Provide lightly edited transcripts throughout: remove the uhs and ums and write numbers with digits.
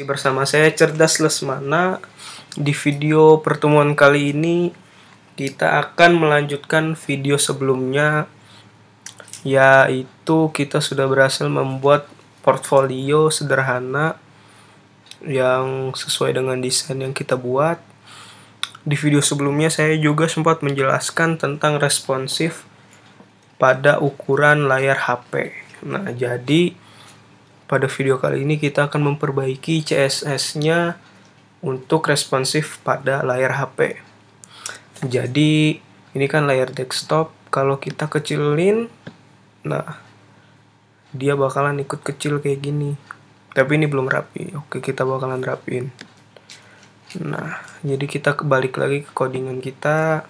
Masih bersama saya Cerdas Lesmana. Di video pertemuan kali ini kita akan melanjutkan video sebelumnya, yaitu kita sudah berhasil membuat portfolio sederhana yang sesuai dengan desain yang kita buat. Di video sebelumnya saya juga sempat menjelaskan tentang responsif pada ukuran layar HP. Nah, jadi pada video kali ini kita akan memperbaiki CSS-nya untuk responsif pada layar HP. Jadi ini kan layar desktop, kalau kita kecilin, nah dia bakalan ikut kecil kayak gini. Tapi ini belum rapi. Oke, kita bakalan rapiin. Nah, jadi kita balik lagi ke codingan kita.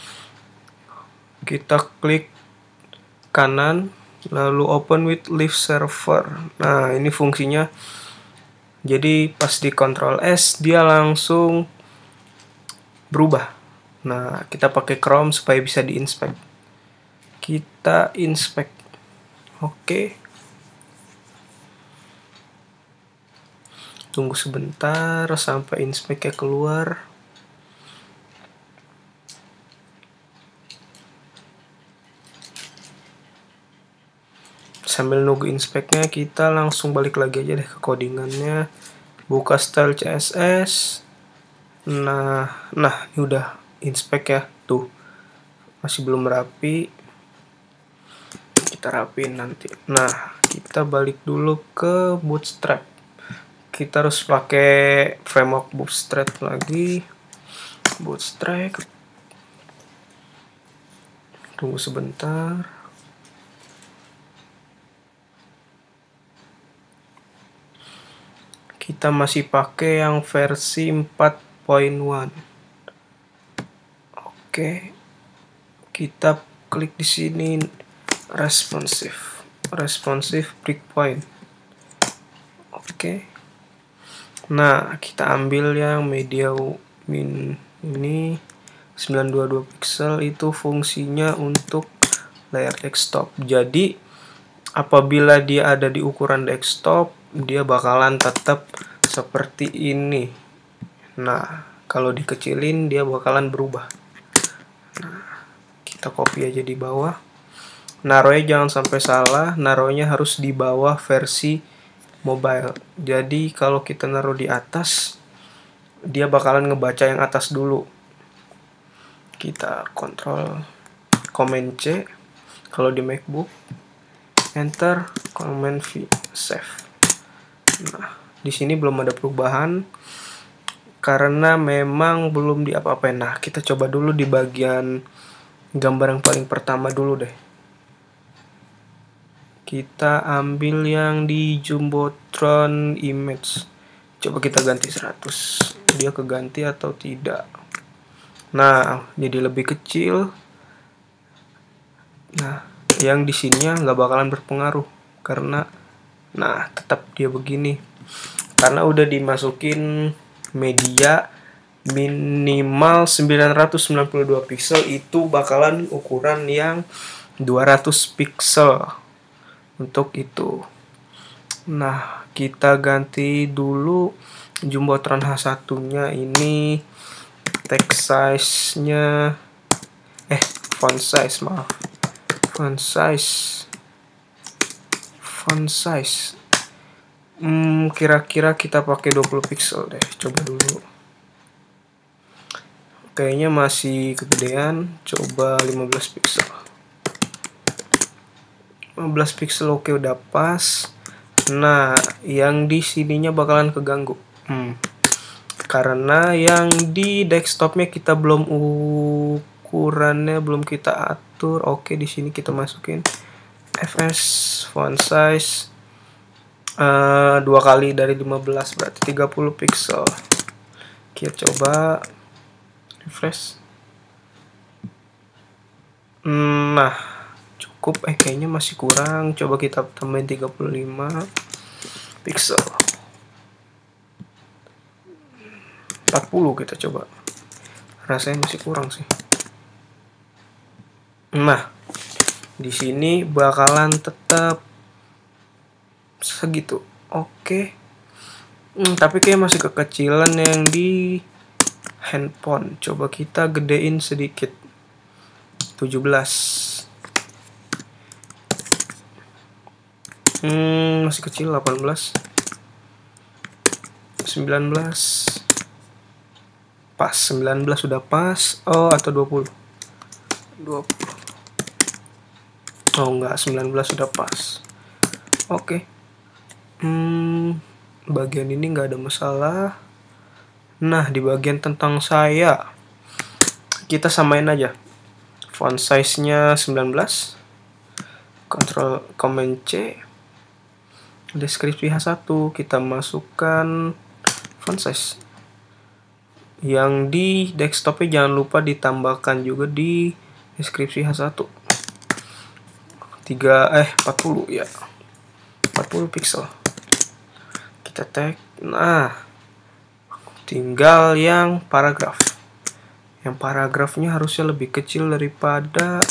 Kita klik kanan, lalu open with live server. Nah, ini fungsinya. Jadi pas di Ctrl S dia langsung berubah. Nah, kita pakai Chrome supaya bisa diinspect. Kita inspect. Oke. Tunggu sebentar sampai inspect-nya keluar. Sambil nunggu inspect-nya, kita langsung balik lagi aja deh ke codingannya. Buka style CSS. Nah, ini udah inspect ya. Tuh. Masih belum rapi. Kita rapiin nanti. Nah, kita balik dulu ke Bootstrap. Kita harus pakai framework Bootstrap lagi. Bootstrap. Tunggu sebentar. Kita masih pakai yang versi 4.1. Oke. Kita klik di sini responsive breakpoint. Oke. Nah, kita ambil yang media min ini 922 pixel, itu fungsinya untuk layar desktop. Jadi apabila dia ada di ukuran desktop, dia bakalan tetap seperti ini. Nah, kalau dikecilin dia bakalan berubah. Nah, kita copy aja di bawah. Naruhnya jangan sampai salah, naruhnya harus di bawah versi mobile. Jadi kalau kita naruh di atas, dia bakalan ngebaca yang atas dulu. Kita Command C kalau di MacBook, Enter, Command V, save. Nah, di sini belum ada perubahan karena memang belum diapa-apain. Nah, kita coba dulu di bagian gambar yang paling pertama dulu deh. Kita ambil yang di Jumbotron image. Coba kita ganti 100. Dia keganti atau tidak? Nah, jadi lebih kecil. Nah, yang di sininya nggak bakalan berpengaruh karena tetap dia begini. Karena udah dimasukin media minimal 992 pixel, itu bakalan ukuran yang 200 pixel untuk itu. Nah, kita ganti dulu Jumbotron H1-nya ini text size-nya font size kira-kira kita pakai 20 pixel deh. Coba dulu. Kayaknya masih kegedean. Coba 15 pixel. 15 pixel oke, udah pas. Nah, yang di sininya bakalan keganggu. Karena yang di desktopnya kita belum ukurannya belum kita atur. Oke, di sini kita masukin fs font size 2 kali dari 15 berarti 30 pixel. Kita coba refresh. Nah, cukup. Kayaknya masih kurang. Coba kita tambahin 35 pixel. 40 kita coba. Rasanya masih kurang sih. Nah, di sini bakalan tetap segitu. Oke. Tapi kayak masih kekecilan yang di handphone. Coba kita gedein sedikit. 17. Masih kecil. 18. 19. Pas. 19 sudah pas. Oh, atau 20. 20. Oh enggak, 19 sudah pas. Oke. Bagian ini nggak ada masalah. Nah, di bagian tentang saya, kita samain aja. Font size-nya 19. Ctrl Command C. Deskripsi H1 kita masukkan font size. Yang di desktopnya jangan lupa ditambahkan juga di deskripsi H1. 40 ya. 40 pixel. Kita tag. Nah, tinggal yang paragraf. Yang paragrafnya harusnya lebih kecil daripada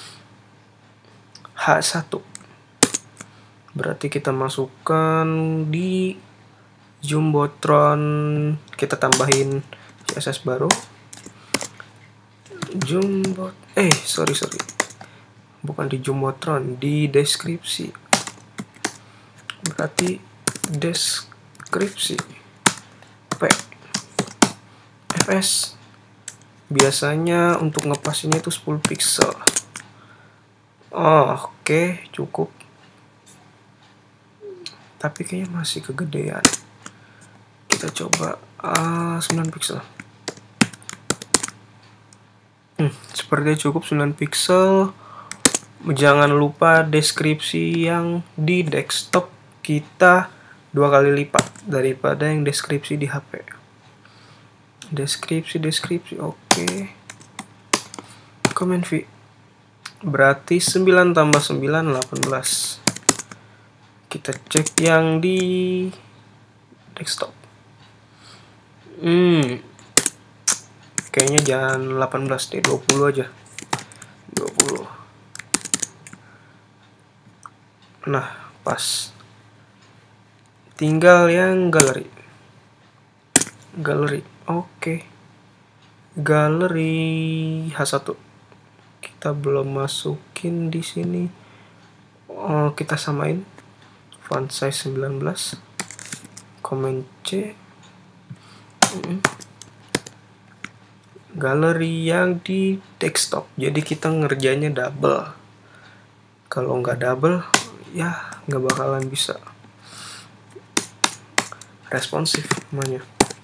H1. Berarti kita masukkan di Jumbotron, kita tambahin CSS baru. Sorry. Bukan di Jumbotron, di deskripsi. Berarti deskripsi fs. Biasanya untuk ngepasinnya itu 10 pixel. Oke, cukup. Tapi kayaknya masih kegedean. Kita coba 9 pixel. Sepertinya cukup 9 pixel. Jangan lupa deskripsi yang di desktop kita 2 kali lipat daripada yang deskripsi di HP. Deskripsi, oke. Command V. Berarti 9 tambah 9, 18. Kita cek yang di desktop. Kayaknya jangan 18 deh, 20 aja. 20. Nah, pas. Tinggal yang galeri. Oke. Galeri H1. Kita belum masukin di sini. Kita samain. Font size 19. Command C. Galeri yang di desktop. Jadi kita ngerjainnya double. Kalau nggak double, ya nggak bakalan bisa responsif namanya.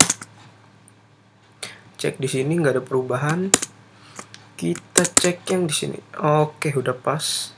Cek di sini nggak ada perubahan. Kita cek yang di sini. Oke, udah pas.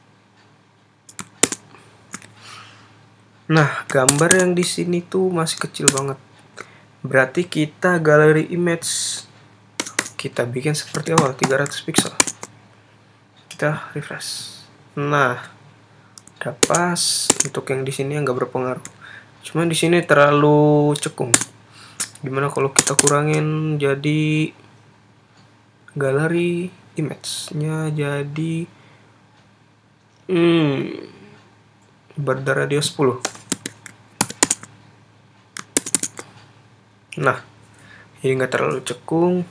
Nah, gambar yang di sini tuh masih kecil banget. Berarti kita galeri image kita bikin seperti awal, 300 pixel. Kita refresh. Nah, udah pas. Untuk yang di sini nggak berpengaruh. Cuma di sini terlalu cekung. Gimana kalau kita kurangin jadi galeri image-nya jadi berradius 10. Nah, ini nggak terlalu cekung.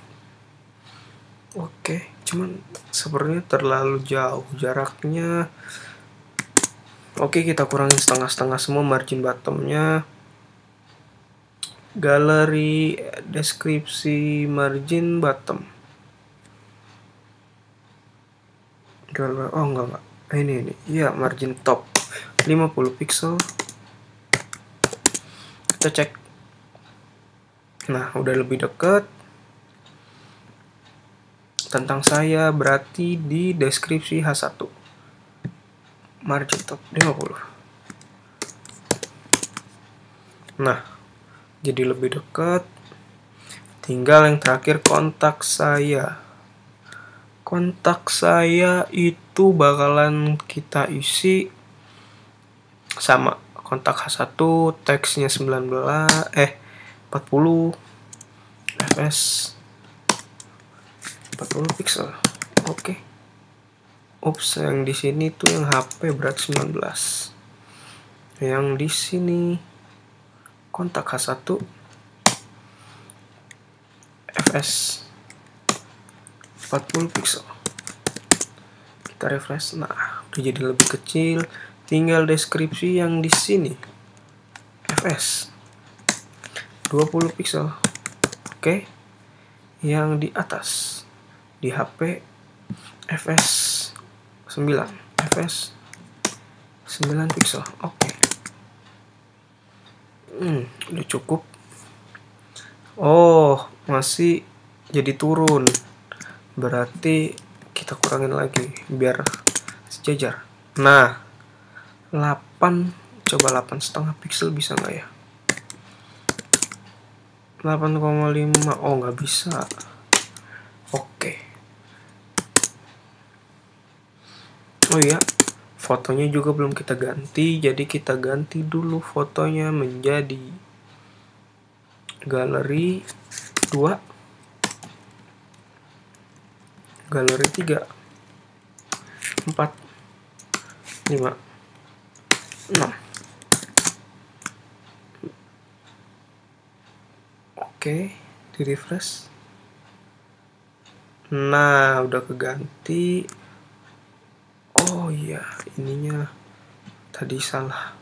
Oke, cuman sebenarnya terlalu jauh jaraknya. Oke, kita kurangin setengah-setengah semua margin bottomnya. Galeri deskripsi margin bottom. Enggak. Ini. Iya, margin top 50 pixel. Kita cek. Nah, udah lebih dekat. Tentang saya berarti di deskripsi H1. Margin top 50. Nah, jadi lebih dekat. Tinggal yang terakhir kontak saya. Kontak saya itu bakalan kita isi sama kontak H1, teksnya 40 fs 40 pixel. Oke. Yang di sini tuh yang HP berat 19. Yang di sini kontak H1 fs 40 pixel. Kita refresh. Nah, udah jadi lebih kecil. Tinggal deskripsi yang di sini. fs 20 pixel. Oke. Yang di atas di HP fs 9 fs 9 pixel. Oke. Udah cukup. Oh, masih jadi turun. Berarti kita kurangin lagi biar sejajar. Nah, 8, coba 8,5 pixel bisa nggak ya? 8,5. Oh, nggak bisa. Oke. Oh iya, fotonya juga belum kita ganti, jadi kita ganti dulu fotonya menjadi galeri 2, galeri 3, 4, 5, 6. Oke, di refresh. Nah, udah keganti. Oh iya, ininya tadi salah.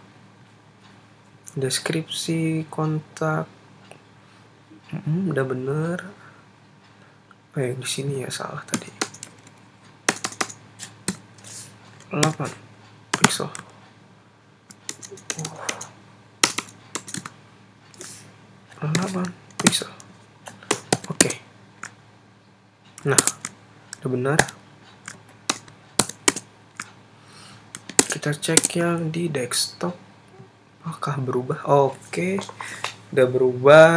Deskripsi kontak. Udah bener. Oh, yang di sini ya salah tadi. 8 pixel. 8 pixel. Oke. Nah, udah benar. Kita cek yang di desktop. Apakah berubah? Oke. Udah berubah.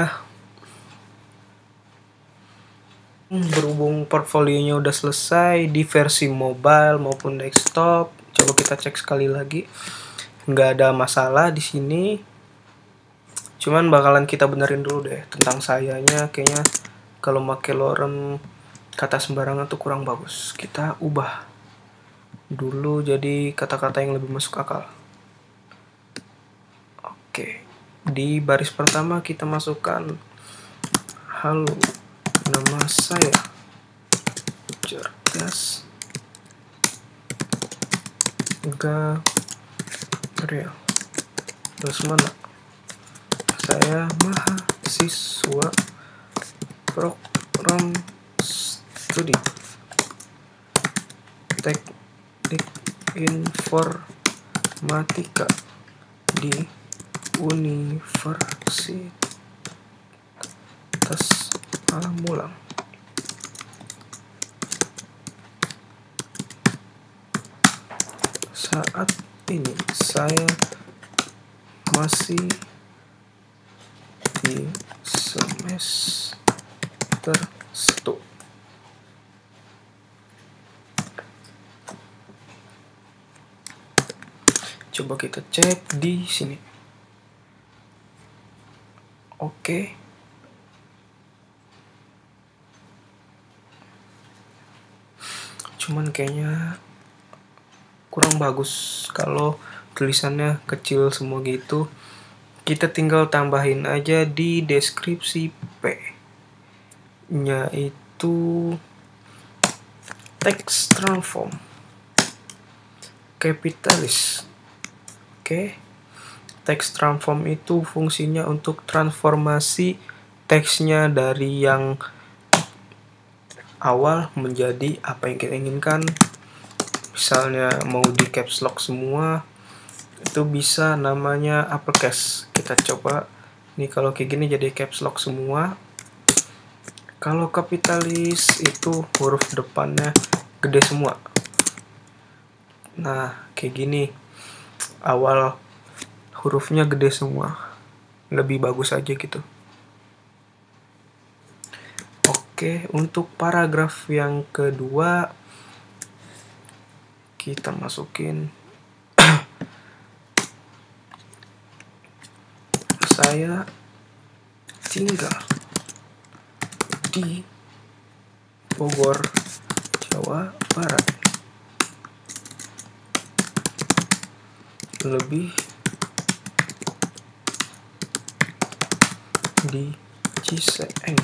Berhubung portfolionya udah selesai di versi mobile maupun desktop, coba kita cek sekali lagi. Nggak ada masalah di sini. Cuman bakalan kita benerin dulu deh tentang sayanya. Kayaknya kalau pakai lorem kata sembarangan tuh kurang bagus. Kita ubah dulu jadi kata-kata yang lebih masuk akal. Oke. Di baris pertama kita masukkan halo. Nama saya Cerdas Gabriel Lesmana. Saya mahasiswa program studi teknik informatika di Universitas Pamulang. Saat ini saya masih di semester 1. Coba kita cek di sini. Oke. Cuman kayaknya kurang bagus kalau tulisannya kecil semua gitu. Kita tinggal tambahin aja di deskripsi P nya itu text transform kapitalis. Oke. Text transform itu fungsinya untuk transformasi teksnya dari yang awal menjadi apa yang kita inginkan. Misalnya mau di caps lock semua, itu bisa namanya uppercase. Kita coba nih, kalau kayak gini jadi caps lock semua. Kalau kapitalis itu huruf depannya gede semua. Nah, kayak gini awal hurufnya gede semua, lebih bagus aja gitu. Oke, untuk paragraf yang kedua kita masukin saya tinggal di Bogor, Jawa Barat. Lebih di Ciseeng.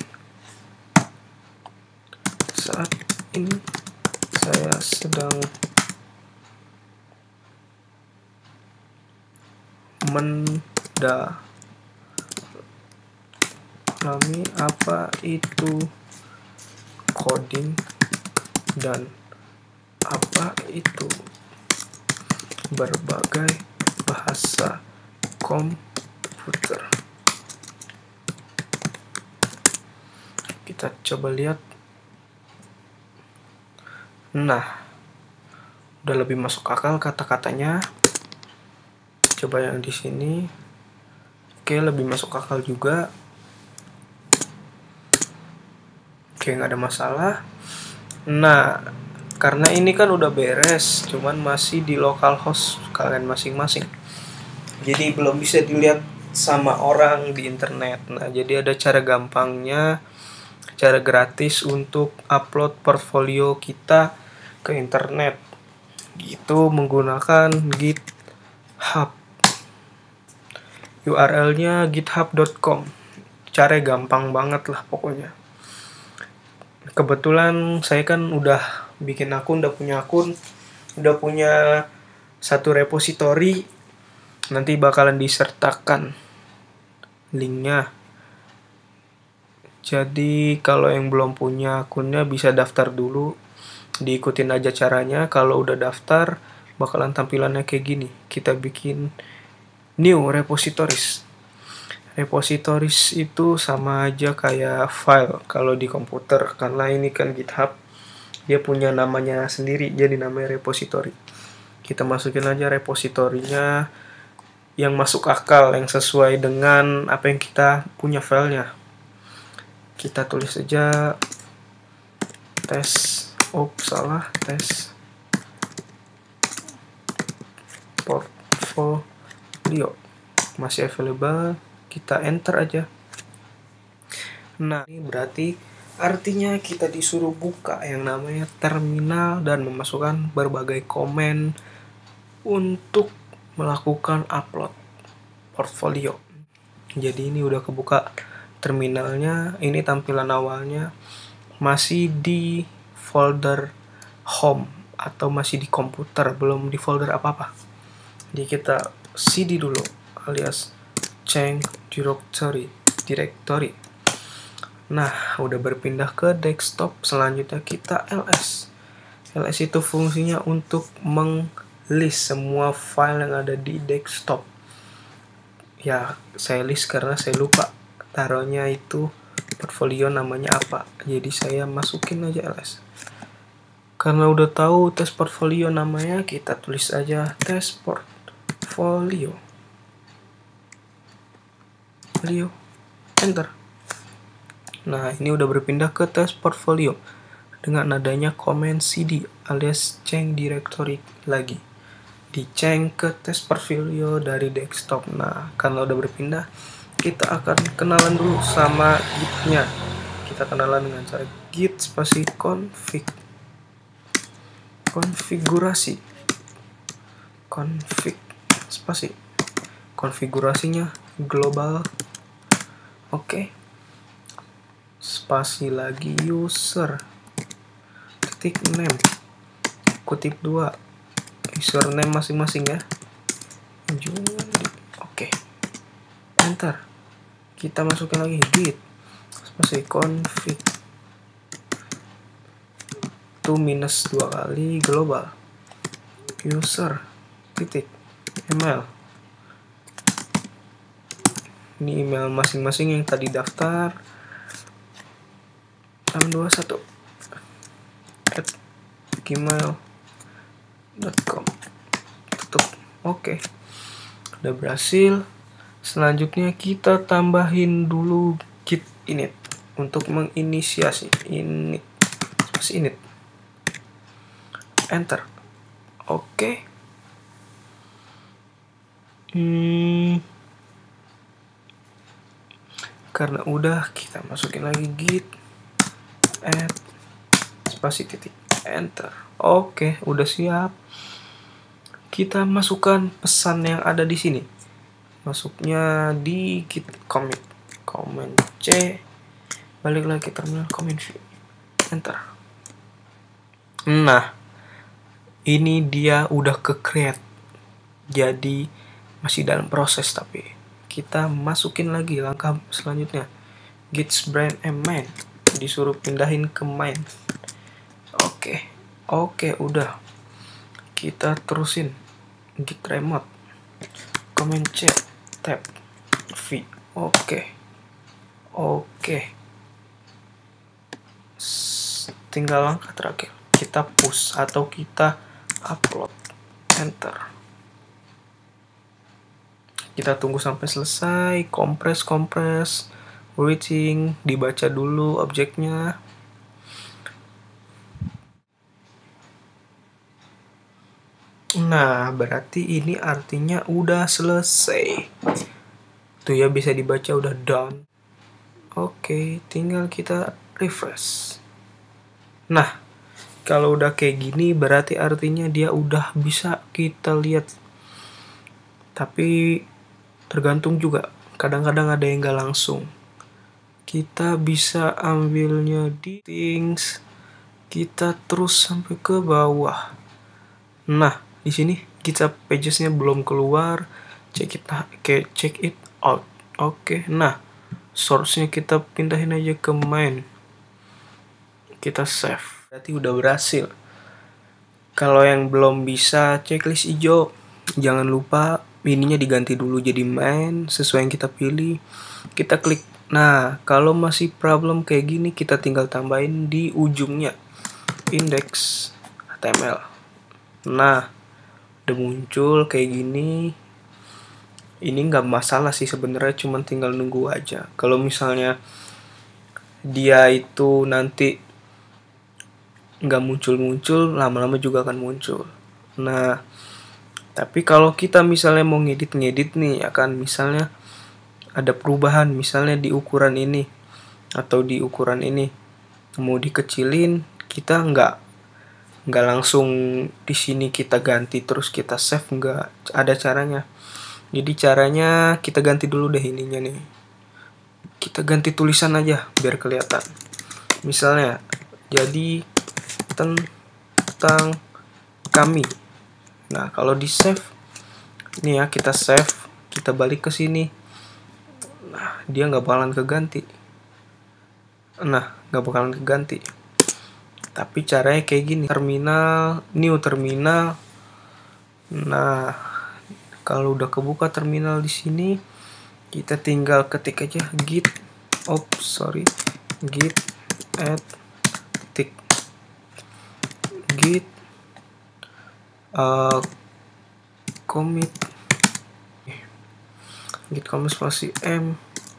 Saat ini saya sedang mendalami apa itu coding dan apa itu berbagai bahasa komputer. Kita coba lihat. Nah, udah lebih masuk akal kata-katanya. Coba yang di sini. Oke, lebih masuk akal juga. Oke, nggak ada masalah. Nah, karena ini kan udah beres, cuman masih di localhost kalian masing-masing. Jadi belum bisa dilihat sama orang di internet. Nah, jadi ada cara gampangnya, cara gratis untuk upload portfolio kita ke internet. Gitu menggunakan GitHub. URL-nya github.com. Cara gampang banget lah pokoknya. Kebetulan saya kan udah bikin akun, udah punya satu repository. Nanti bakalan disertakan linknya. Jadi kalau yang belum punya akunnya bisa daftar dulu, diikutin aja caranya. Kalau udah daftar bakalan tampilannya kayak gini. Kita bikin new repositories. Repositories itu sama aja kayak file kalau di komputer, karena ini kan GitHub, dia punya namanya sendiri, jadi namanya repository. Kita masukin aja repositorinya yang masuk akal, yang sesuai dengan apa yang kita punya filenya. Kita tulis aja tes portfolio masih available, kita enter aja. Nah, ini berarti artinya kita disuruh buka yang namanya terminal dan memasukkan berbagai komen untuk melakukan upload portfolio. Jadi ini udah kebuka terminalnya. Ini tampilan awalnya masih di folder home atau masih di komputer, belum di folder apa-apa. Jadi kita cd dulu alias change directory. Nah, udah berpindah ke desktop. Selanjutnya kita ls. Ls itu fungsinya untuk list semua file yang ada di desktop. Ya, saya list karena saya lupa taruhnya itu portfolio namanya apa. Jadi saya masukin aja ls. Karena udah tahu tes portfolio namanya, kita tulis aja tes portfolio. Enter. Nah, ini udah berpindah ke tes portfolio dengan adanya komen cd alias change directory lagi. Di-change ke tes portfolio dari desktop. Nah, karena udah berpindah, kita akan kenalan dulu sama git-nya. Kita kenalan dengan cara git spasi konfigurasi spasi konfigurasinya global. Oke. Spasi lagi user titik name kutip 2 username masing-masing ya. Oke. Enter. Kita masukin lagi git spasi config itu minus 2 kali global user titik email. Ini email masing-masing yang tadi daftar 621 @gmail.com. Tutup. Oke. Udah berhasil. Selanjutnya kita tambahin dulu git init untuk menginisiasi init. Enter. Oke. Karena udah, kita masukin lagi git add spasi titik enter. Oke, udah siap. Kita masukkan pesan yang ada di sini. Masuknya di git Command C, balik lagi terminal, Command V, enter. Nah, ini dia udah ke create, jadi masih dalam proses, tapi kita masukin lagi langkah selanjutnya, git brand main, disuruh pindahin ke main. Oke, udah, kita terusin git remote, Command C, tab V. Oke, tinggal langkah terakhir, kita push atau kita upload, enter. Kita tunggu sampai selesai, kompres, waiting, dibaca dulu objeknya. Nah, berarti ini artinya udah selesai. Tuh ya, bisa dibaca udah done. Oke, tinggal kita refresh. Nah, kalau udah kayak gini berarti artinya dia udah bisa kita lihat. Tapi tergantung juga, kadang-kadang ada yang nggak langsung. Kita bisa ambilnya di things, kita terus sampai ke bawah. Nah, di sini GitHub pagesnya belum keluar, check it out. Oke, nah source-nya kita pindahin aja ke main, kita save, berarti udah berhasil. Kalau yang belum bisa checklist hijau, jangan lupa ininya diganti dulu jadi main sesuai yang kita pilih, kita klik. Nah, kalau masih problem kayak gini, kita tinggal tambahin di ujungnya index HTML. Nah, udah muncul kayak gini. Ini nggak masalah sih sebenarnya, cuman tinggal nunggu aja. Kalau misalnya dia itu nanti nggak muncul, lama-lama juga akan muncul. Nah, tapi kalau kita misalnya mau ngedit nih, akan misalnya ada perubahan, misalnya di ukuran ini atau di ukuran ini mau dikecilin, kita nggak langsung di sini kita ganti terus kita save, nggak ada caranya. Jadi caranya kita ganti dulu deh ininya nih, kita ganti tulisan aja biar kelihatan. Misalnya jadi tentang kami. Nah, kalau di save ini ya, kita save, kita balik ke sini. Nah, dia nggak bakalan keganti. Tapi caranya kayak gini, new terminal. Nah, kalau udah kebuka terminal di sini, kita tinggal ketik aja git add titik git commit spasi m,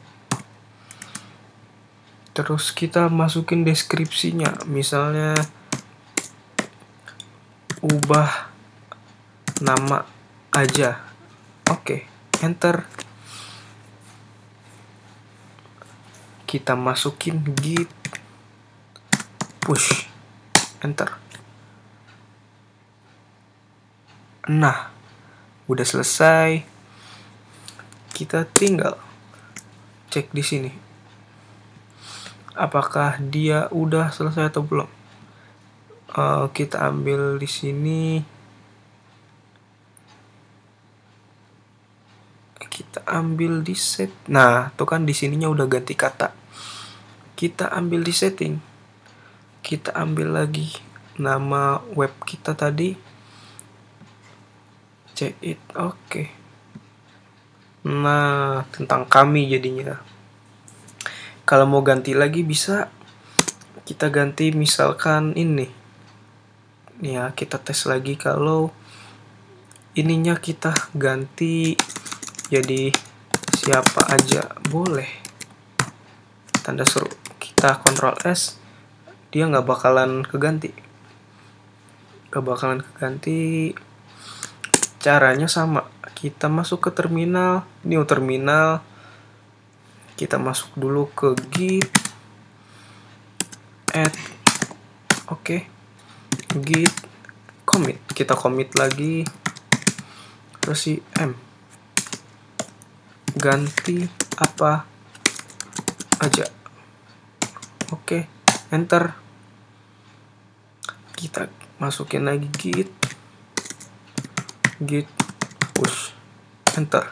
terus kita masukin deskripsinya, misalnya ubah nama aja. Oke, enter. Kita masukin git push, enter. Nah, udah selesai. Kita tinggal cek di sini apakah dia udah selesai atau belum. Kita ambil di sini, kita ambil di set. Nah, tuh kan di sininya udah ganti kata. Kita ambil di setting, kita ambil lagi nama web kita tadi, check it. Oke. Nah, tentang kami jadinya. Kalau mau ganti lagi bisa kita ganti, misalkan ini. Nih ya, kita tes lagi. Kalau ininya kita ganti jadi siapa aja boleh, tanda seru. Kita Ctrl S, dia nggak bakalan keganti. Caranya sama, kita masuk ke terminal, new terminal, kita masuk dulu ke git add, git commit, kita commit lagi, terus si m ganti apa aja. Oke, enter. Kita masukin lagi git push, enter.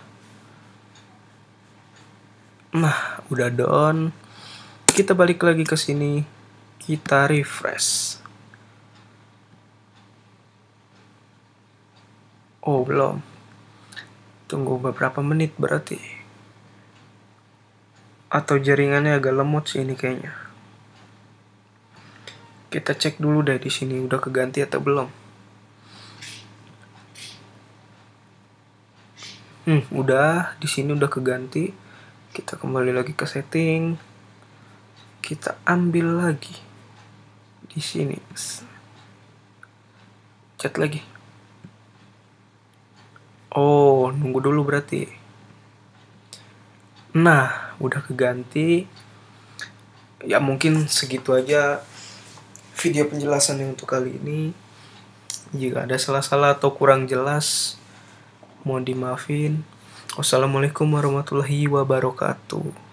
Nah, udah done. Kita balik lagi ke sini, kita refresh. Oh, belum. Tunggu beberapa menit berarti. Atau jaringannya agak lemot sih ini kayaknya. Kita cek dulu deh di sini udah keganti atau belum. Udah, di sini udah keganti. Kita kembali lagi ke setting. Kita ambil lagi di sini. Chat lagi. Oh, nunggu dulu berarti. Nah, udah keganti. Ya mungkin segitu aja video penjelasannya untuk kali ini. Jika ada salah-salah atau kurang jelas, mohon dimaafin. Wassalamualaikum warahmatullahi wabarakatuh.